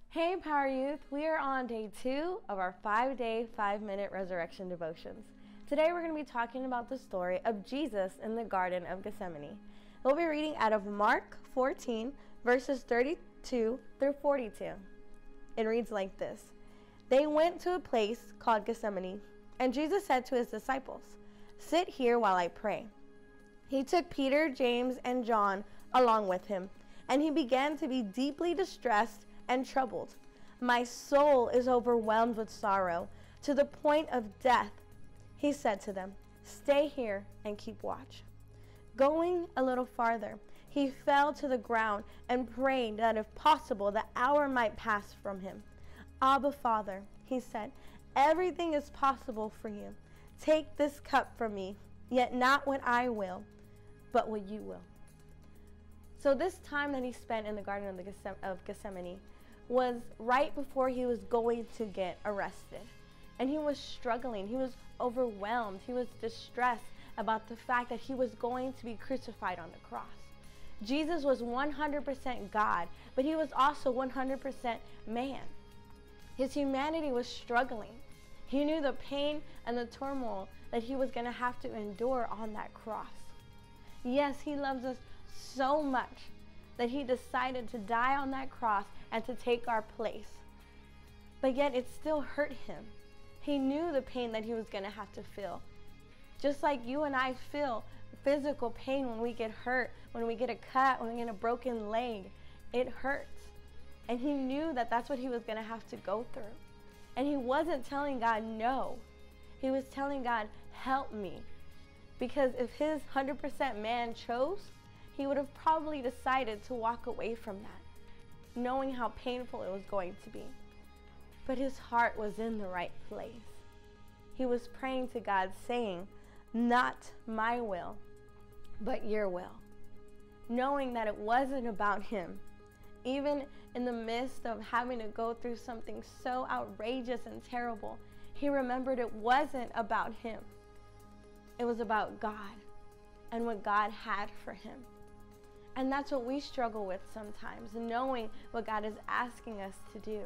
Hey Power Youth, we are on day 2 of our 5-day, 5-minute resurrection devotions. Today we're going to be talking about the story of Jesus in the Garden of Gethsemane. We'll be reading out of Mark 14, verses 32 through 42. It reads like this. They went to a place called Gethsemane, and Jesus said to his disciples, "Sit here while I pray." He took Peter, James, and John along with him, and he began to be deeply distressed and troubled. "My soul is overwhelmed with sorrow, to the point of death." He said to them, "Stay here and keep watch." Going a little farther, he fell to the ground and prayed that if possible the hour might pass from him. "Abba, Father," he said, "everything is possible for you. Take this cup from me, yet not what I will, but what you will." So this time that he spent in the Garden of Gethsemane was right before he was going to get arrested. And he was struggling, he was overwhelmed, he was distressed about the fact that he was going to be crucified on the cross. Jesus was 100% God, but he was also 100% man. His humanity was struggling. He knew the pain and the turmoil that he was going to have to endure on that cross. Yes, he loves us so much that he decided to die on that cross and to take our place. But yet it still hurt him. He knew the pain that he was going to have to feel. Just like you and I feel physical pain when we get hurt, when we get a cut, when we get a broken leg. It hurts. And he knew that that's what he was going to have to go through. And he wasn't telling God no. He was telling God, "Help me." Because if his 100% man chose, he would have probably decided to walk away from that, knowing how painful it was going to be. But his heart was in the right place. He was praying to God, saying, "Not my will, but your will." Knowing that it wasn't about him. Even in the midst of having to go through something so outrageous and terrible, he remembered it wasn't about him. It was about God and what God had for him. And that's what we struggle with sometimes, knowing what God is asking us to do.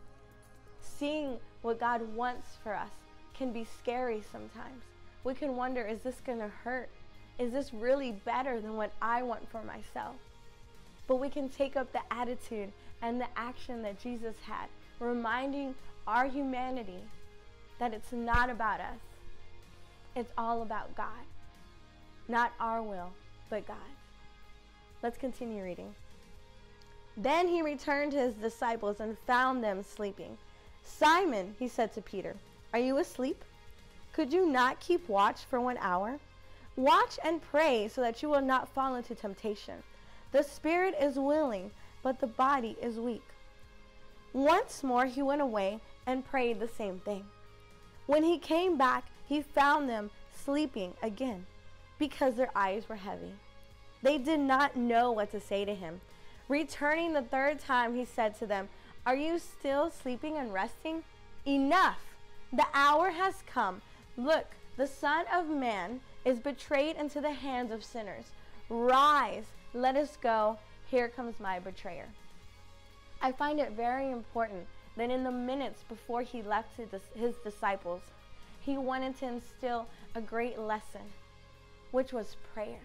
Seeing what God wants for us can be scary sometimes. We can wonder, is this going to hurt? Is this really better than what I want for myself? But we can take up the attitude and the action that Jesus had, reminding our humanity that it's not about us. It's all about God. Not our will, but God's. Let's continue reading. Then he returned to his disciples and found them sleeping. "Simon," he said to Peter, "are you asleep? Could you not keep watch for 1 hour? Watch and pray so that you will not fall into temptation. The spirit is willing, but the body is weak." Once more he went away and prayed the same thing. When he came back, he found them sleeping again, because their eyes were heavy. They did not know what to say to him. Returning the third time, he said to them, "Are you still sleeping and resting? Enough! The hour has come. Look, the Son of Man is betrayed into the hands of sinners. Rise, let us go. Here comes my betrayer." I find it very important that in the minutes before he left his disciples, he wanted to instill a great lesson, which was prayer.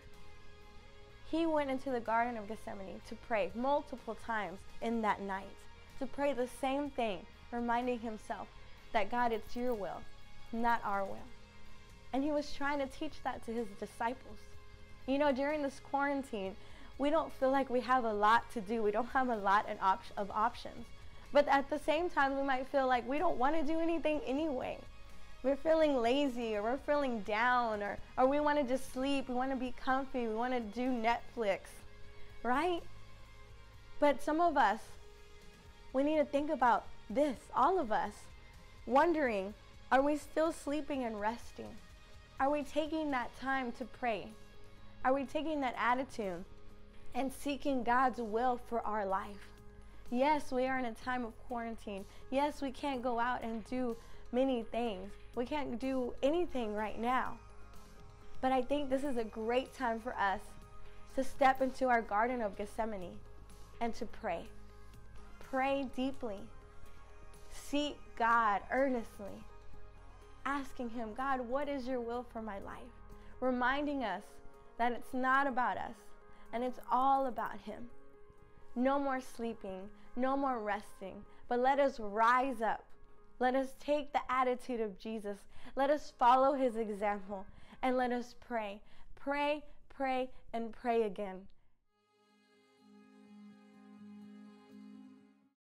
He went into the Garden of Gethsemane to pray multiple times in that night, to pray the same thing, reminding himself that God, it's your will, not our will. And he was trying to teach that to his disciples. You know, during this quarantine, we don't feel like we have a lot to do. We don't have a lot of options. But at the same time, we might feel like we don't want to do anything anyway. We're feeling lazy, or we're feeling down, or we want to just sleep, we want to be comfy, we want to do Netflix, right? But some of us, we need to think about this, all of us, wondering, are we still sleeping and resting? Are we taking that time to pray? Are we taking that attitude and seeking God's will for our life? Yes, we are in a time of quarantine. Yes, we can't go out and do many things. We can't do anything right now. But I think this is a great time for us to step into our Garden of Gethsemane and to pray. pray deeply. Seek God earnestly, asking Him, God, what is your will for my life? Reminding us that it's not about us and it's all about Him. No more sleeping, no more resting, but let us rise up. Let us take the attitude of Jesus. Let us follow His example and let us pray. Pray, pray, and pray again.